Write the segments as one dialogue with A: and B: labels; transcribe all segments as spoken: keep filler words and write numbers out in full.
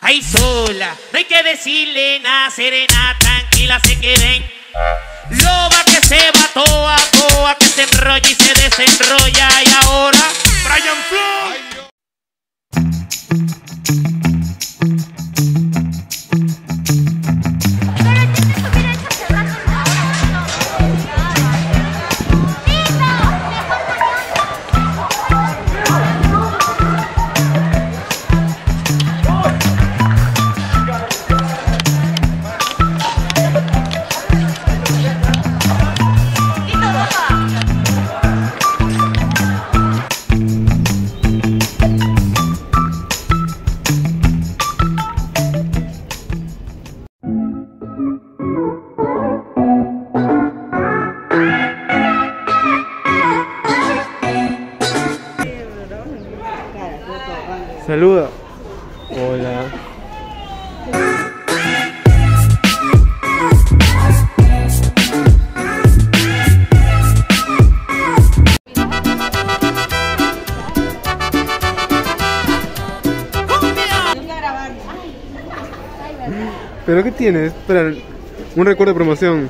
A: Ay, sola, no hay que decirle nada, serena, tranquila, se queden. Loba que se va toa, toa, que se enrolla y se desenrolla. Y ahora, Brian Floyd.
B: Saluda. Hola. ¿Pero qué tienes? Espera, un recuerdo de promoción.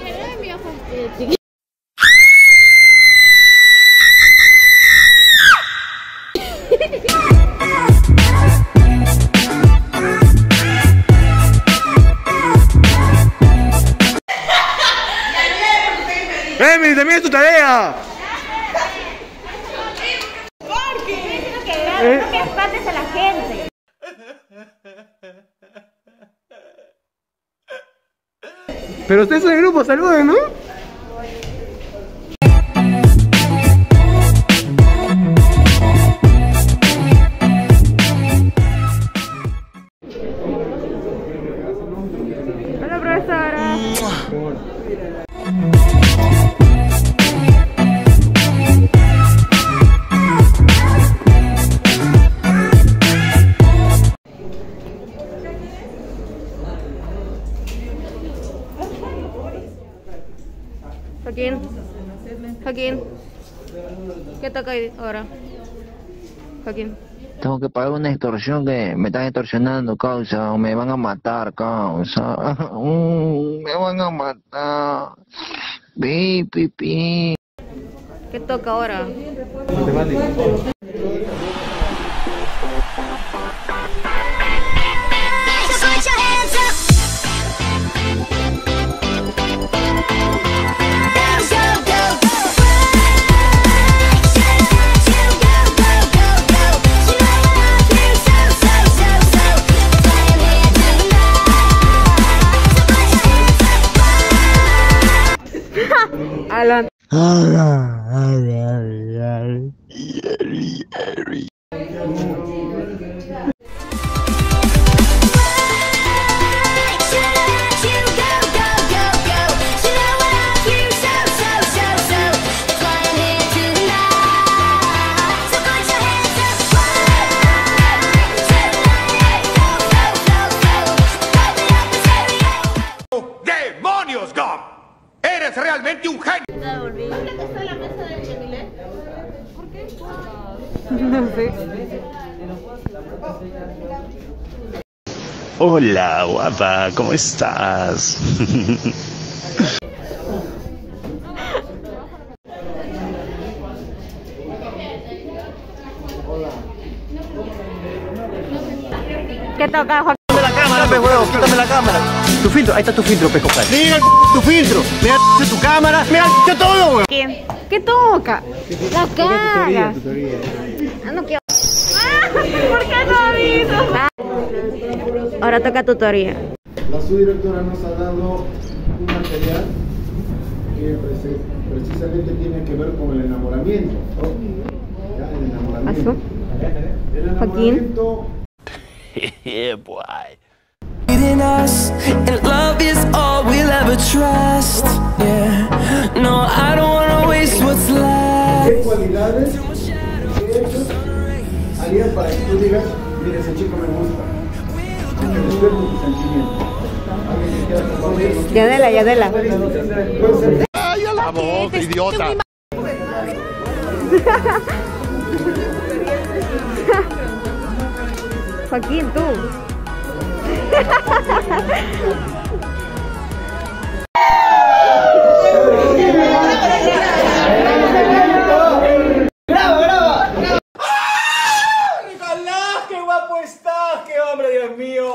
B: ¡Emily, también es tu tarea!
C: ¿Por qué? Que
B: ¿Eh?
C: que espantes a la gente.
B: Pero ustedes son el grupo, saluden, ¿no?
C: Hola, profesora. Joaquín, Joaquín, ¿qué toca ahora? Joaquín.
D: Tengo que pagar una extorsión que me están extorsionando, causa, o me van a matar, causa. Mm, me van a matar. Pi, pi, pi.
C: ¿Qué toca ahora?
B: Matemáticas.
C: Alan.
A: ¡Demonios, Gom! ¡Eres realmente un genio!
C: No sé.
E: Hola, guapa, ¿cómo estás?
C: ¿Qué toca, Joaquín?
F: Quítame la cámara, pe huevo, quítame la cámara. Tu filtro, ahí está tu filtro, pe compadre. Mira tu filtro, mira tu cámara, mira todo, weón.
C: Joaquín, ¿qué toca? La cara. Ah, no quiero. Ah, ¿por qué no avisas? Ah. Ahora toca tutoría.
G: La subdirectora nos ha dado un material que precisamente tiene que ver con el enamoramiento, ¿no? ¿Ya? El enamoramiento. El enamoramiento.
E: Yeah, boy.
H: Us, and love is all we'll ever trust. Yeah, no, I don't wanna waste what's left.
G: ¿Qué cualidades que hechos harían para que tú digas, mira, ese chico me gusta? Que despierta tus sentimientos. ¿Alguien que quiera compartir?
C: Yadela, Yadela.
G: Puede ser.
E: ¡Ay, a la voz, idiota!
C: Joaquín, tú.
F: ¡Graba, graba! ¡Nicolás, qué guapo estás! ¡Qué hombre, Dios mío!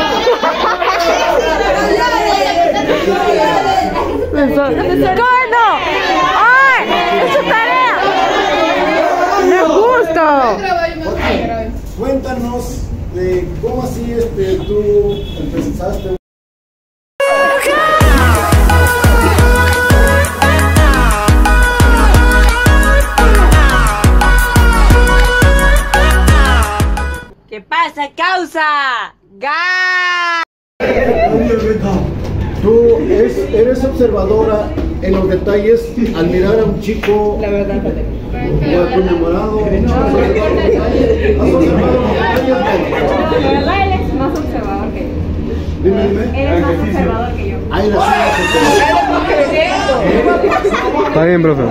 C: ¡Gordo! ¡Ay! ¡Es su tarea! ¡No es justo!
G: Cuéntanos de cómo así este, tú empezaste.
C: ¿Qué pasa, causa? ¡Ga!
G: Tú es, eres observadora en los detalles al mirar a un chico. La verdad, o a tu enamorado. ¿Has observado los detalles?
C: La verdad, él es más observador que yo.
G: Dime, dime.
C: Él es más observador que yo.
G: Ahí la sigo.
B: Está bien, profe.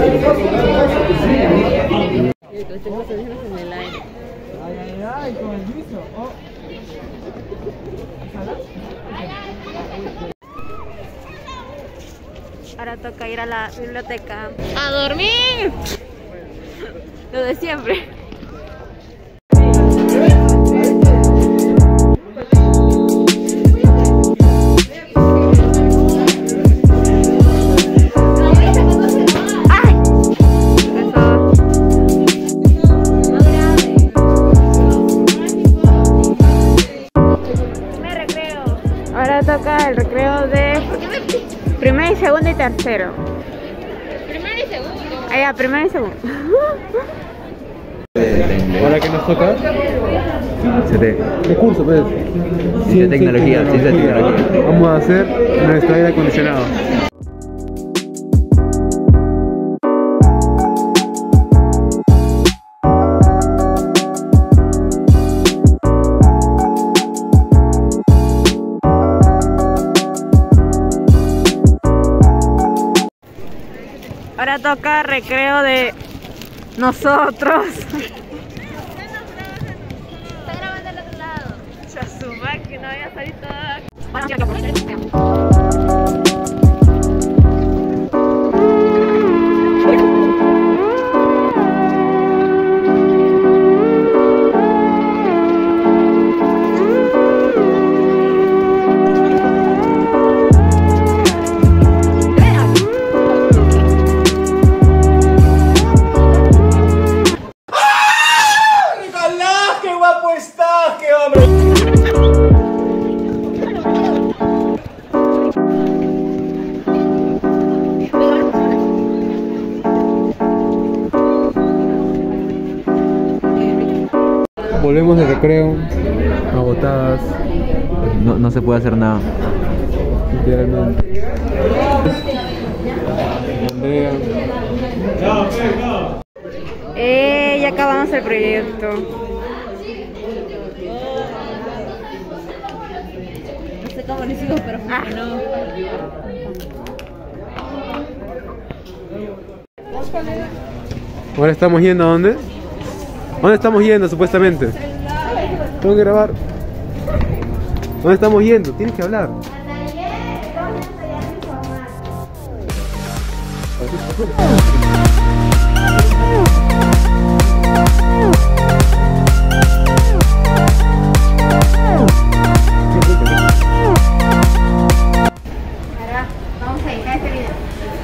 C: Ahora toca ir a la biblioteca a dormir. Lo de siempre. Ahora toca el recreo de primero y segundo y tercero.
I: Primero y segundo.
C: Ah, ya, primero y segundo.
B: ¿Ahora qué nos toca?
D: C T.
B: ¿Qué curso, pues?
D: Ciencia, tecnología, ciencia, tecnología.
B: Vamos a hacer nuestro aire acondicionado.
C: Ahora toca recreo de nosotros.
I: Está grabando al otro lado.
C: Ya su máquina, voy a salir toda.
B: Volvemos de recreo, agotadas,
D: No, no se puede hacer nada.
B: literalmente. Andrea.
C: Eh, ya acabamos el proyecto.
I: No sé cómo lo hicimos, pero funcionó.
B: Ahora estamos yendo a dónde? ¿Dónde estamos yendo supuestamente? Tengo que grabar. ¿Dónde estamos yendo? Tienes que hablar.
C: Vamos a editar este video.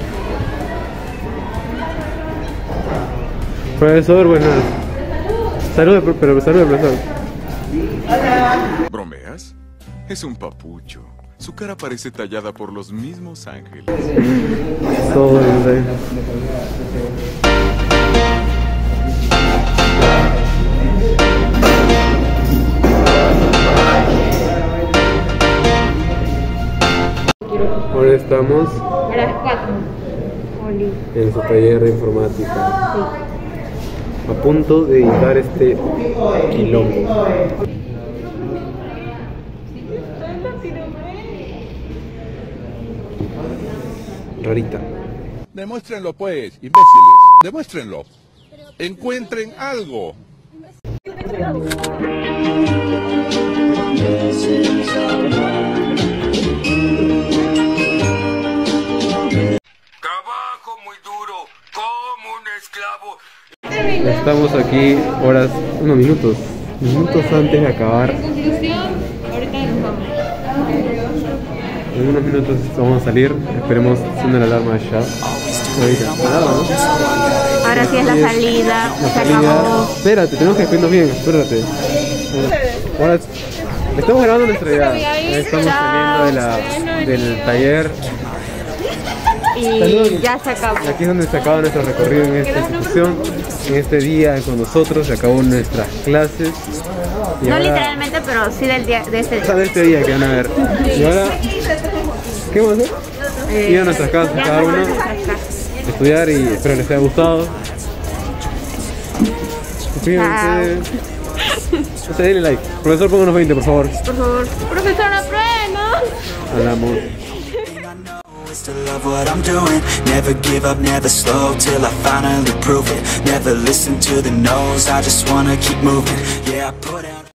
B: Profesor, buenas. Saludos, pero saludos, profesor.
J: ¿Bromeas? Es un papucho. Su cara parece tallada por los mismos ángeles.
B: Todo el día. Ahora estamos
C: A las cuatro.
B: en su taller de informática. A punto de editar este quilombo. Rarita.
J: Demuéstrenlo pues, imbéciles. Demuéstrenlo. Encuentren algo.
H: This is
B: Estamos aquí horas, unos minutos, minutos antes de acabar. En unos minutos vamos a salir, esperemos suene la alarma ya. Ahorita, alarma, ¿no?
C: Ahora sí es la salida,
B: La
C: se
B: salida.
C: acabó.
B: Espérate, tenemos que despedirnos bien, espérate. Ahora estamos grabando nuestra idea. Estamos saliendo de la, del taller.
C: Y ya se acabó.
B: Aquí es donde se acaba nuestro recorrido en esta institución. En este día con nosotros se acabó nuestras clases. Y
C: No
B: ahora,
C: literalmente, pero sí del día, de este
B: o sea,
C: día.
B: de este día que van a ver. Y ahora, ¿qué vamos a hacer?
C: Eh,
B: Ir a nuestras casas,
C: ya
B: cada
C: nos
B: uno,
C: vamos a nuestras casas.
B: estudiar y espero les haya gustado. Suscríbanse. No sé, denle like. Profesor, pónganos veinte, por favor.
C: Por favor. Profesor, aprenda.
B: Hablamos.
H: To love what I'm doing, never give up, never slow till I finally prove it. Never listen to the no's, I just wanna keep moving. Yeah, I put out